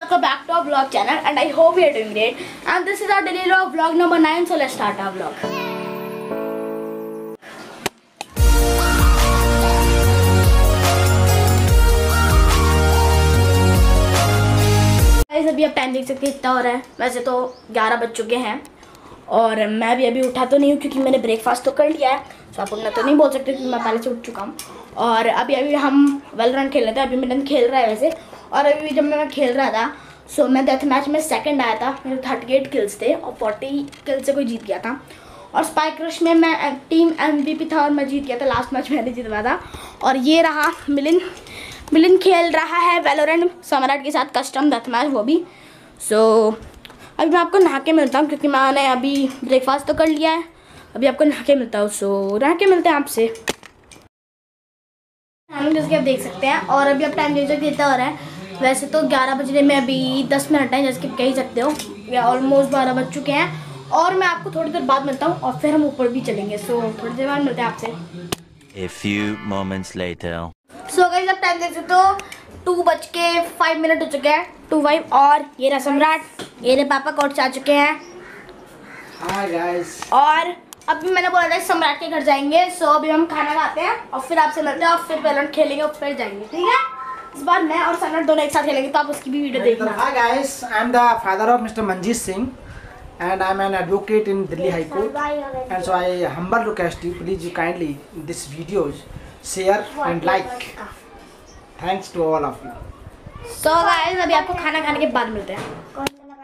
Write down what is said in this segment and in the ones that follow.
Welcome back to our vlog channel and I hope you are doing great. And this is our daily vlog number 9, so let's start our vlog. Guys, अभी आप time देख सकते हैं कितना हो रहा है। वैसे तो 11 बज चुके हैं और मैं भी अभी उठा तो नहीं हूँ क्योंकि मैंने ब्रेकफास्ट तो कर लिया है। तो आप उतना तो नहीं बोल सकते क्योंकि मैं पहले से उठ चुका हूँ। और अभी हम वैलोरेंट खेल रहे थे। अभी मिलन खेल रहा है वैसे। और अभी जब मैं खेल रहा था सो मैं डेथ मैच में सेकंड आया था। मेरे 38 किल्स थे और 40 किल्स से कोई जीत गया था। और स्पाइक रश में मैं टीम MVP था और मैं जीत गया था। लास्ट मैच मैंने जीतवा था। और ये रहा मिलन खेल रहा है वैलोरेंट सम्राट के साथ कस्टम डेथ मैच, वो भी। सो अभी मैं आपको नहा के मिलता हूँ क्योंकि मैंने अभी ब्रेकफास्ट तो कर लिया है। अभी आपको नहा के मिलता हूँ। सो नहा के मिलते हैं आपसे। जैसे कि आप देख सकते हैं और अभी आप टाइम देख सकते कितना हो रहा है। वैसे तो 11 बजने में अभी 10 मिनट हैं, जैसे कि कह ही सकते हो। या ऑलमोस्ट 12 बज चुके हैं और मैं आपको थोड़ी देर बाद मिलता हूँ और फिर हम ऊपर भी चलेंगे। सो थोड़ी देर बाद मिलते हैं आपसे। A few moments later. So guys आप टाइम देख सकते हो 2:05 हो चुके हैं, 2:05। और ये रहा सम्राट, ये रहे पापा कोर्ट आ चुके हैं। Hi guys. और अभी मैंने बोला था सम्राट के घर जाएंगे। सो अभी हम खाना खाते हैं और फिर आपसे मिलते हैं और फिर वैलोरेंट खेलेंगे और फिर जाएंगे, ठीक है। इस बार मैं और सम्राट दोनों एक साथ खेलेंगे तो आप उसकी भी वीडियो देखना। Hi guys, I am the father of Mr. Manjeet Singh and I am an advocate in Delhi High Court. And so I humble request you, please you kindly this videos share and like. Thanks to all of you. So guys अभी आपको खाना खाने के बाद मिलते हैं।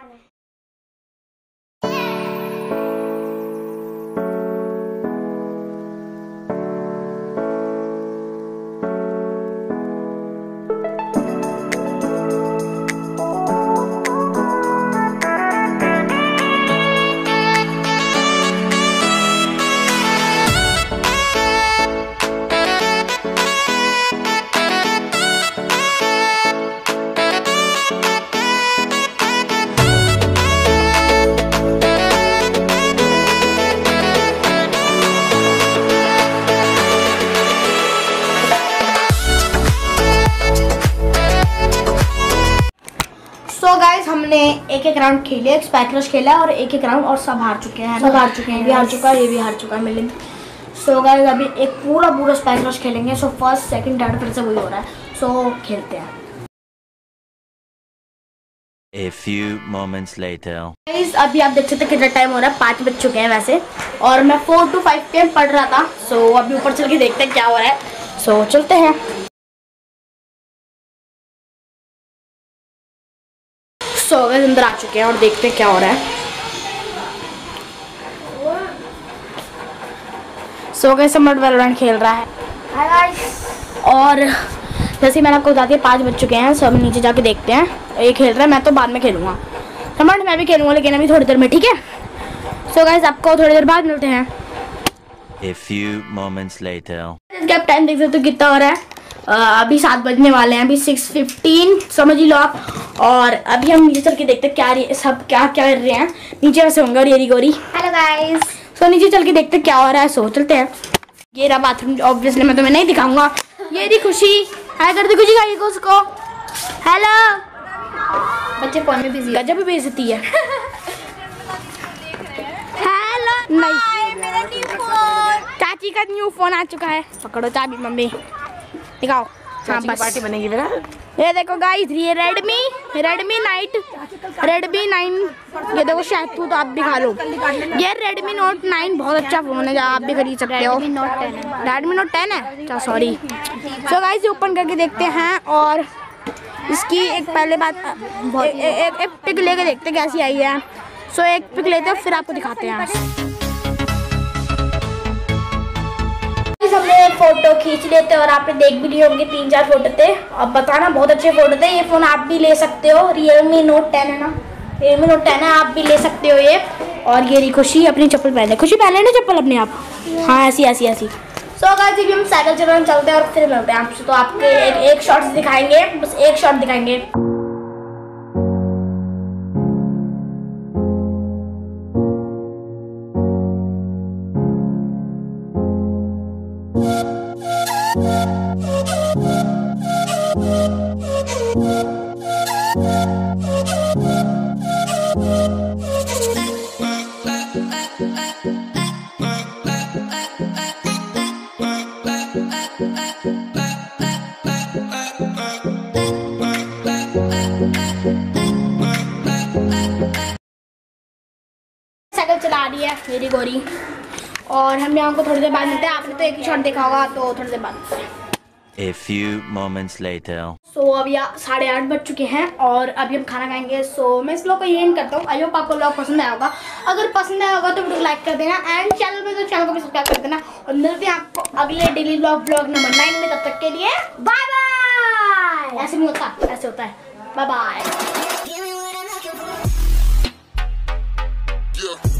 तो guys हमने एक राउंड खेले, एक स्पाइक रश खेला और एक राउंड और सब हार चुके हैं। सब हार चुके हैं, ये हार चुका है, ये भी हार चुका है मिलन। सो गाइस अभी एक पूरा स्पाइक रश खेलेंगे। सो फर्स्ट सेकंड थर्ड फिर से वही हो रहा है। सो खेलते हैं। A few moments later. Guys अभी आप देख सकते हैं कितना टाइम हो रहा है, 5 बज चुके हैं वैसे। और मैं 4 to 5 PM पढ़ रहा था। सो अभी ऊपर चल के देखते हैं क्या हो रहा है। सो चलते हैं। सो गाइस अंदर आ चुके हैं और देखते हैं क्या हो रहा है। सो गाइस सम्राट वैलोरेंट खेल रहा है। Hi guys. और जैसे मैंने आपको बता दिया 5 बज चुके हैं। सो हम नीचे जाके देखते हैं। ये खेल रहा है, मैं तो बाद में खेलूंगा। सम्राट मैं भी खेलूंगा लेकिन अभी थोड़ी देर में, ठीक है। सो गाइस आपको थोड़ी देर बाद मिलते हैं। A few moments later. इसके आप टाइम देख सकते हो कितना हो रहा है। अभी 7 बजने वाले हैं, अभी 6:15 समझ ही लो आप। और अभी हम नीचे चल के देखते हैं क्या कर रहे हैं। नीचे वैसे होंगे और ये गोरी। Hello guys. सो नीचे चल के देखते हैं क्या हो रहा है। सो चलते हैं। ये रहा बाथरूम, ऑब्वियसली मैं तुम्हें नहीं दिखाऊंगा। ये रही खुशी, हाय कर दी खुशी गाई को उसको। हेलो। बच्चे फोन में बिजी, गजब भी बेइज्जती है। हेलो। नहीं मेरा न्यू फोन, चाची का न्यू फोन आ चुका है। पकड़ो चाबी मम्मी, दिखाओ। हाँ बस पार्टी बनेगी मेरा। ये देखो गाइस, ये रेडमी 9। ये देखो शहतूत, तो आप भी खा लो। ये Redmi Note 9 बहुत अच्छा फोन है, आप भी खरीद सकते हो। Redmi Note 10 है, अच्छा सॉरी। सो गाइस ओपन करके देखते हैं और इसकी एक पहले बात एक पिक लेके देखते हैं कैसी आई है। सो एक पिक लेते हैं फिर आपको दिखाते हैं। हमने फोटो खींच लेते और आपने देख भी लिए होंगे, 3-4 फोटो थे। अब बताना बहुत अच्छे फोटो थे। ये फोन आप भी ले सकते हो, Realme Note 10 है ना, Realme Note 10 है, आप भी ले सकते हो ये। और ये रही खुशी अपनी चप्पल पहने, खुशी पहने ना चप्पल अपने आप। हाँ ऐसी। सो गाइस अभी हम साइकिल चलाने चलते हैं और फिर मिलते हैं आपसे। तो आपके एक शॉट दिखाएंगे, बस एक शॉट दिखाएंगे। गोरी। और हम यहाँ को थोड़ी देर बाद मिलते हैं। आपने तो एक ही शॉट देखा होगा, तो थोड़ी देर बाद मिलते हैं। A few moments later. सो अभी 8:30 बज चुके हैं और अभी हम खाना खाएंगे। सो मैं इस ब्लॉग को ये एंड करता हूँ। आई होप आपको ब्लॉग पसंद आया होगा। अगर पसंद आया होगा तो वीडियो लाइक कर देना एंड चैनल में तो चैनल को भी सब्सक्राइब कर देना। और मिलते हैं आपको अगले डेली ब्लॉग नंबर 9 में। तब तक के लिए बाय बाय। ऐसे नहीं होता, ऐसे होता है। Bye bye.